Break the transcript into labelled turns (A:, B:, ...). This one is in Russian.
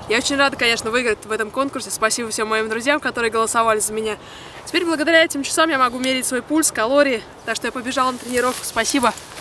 A: Я очень рада, конечно, выиграть в этом конкурсе. Спасибо всем моим друзьям, которые голосовали за меня. Теперь благодаря этим часам я могу мерить свой пульс, калории. Так что я побежала на тренировку. Спасибо.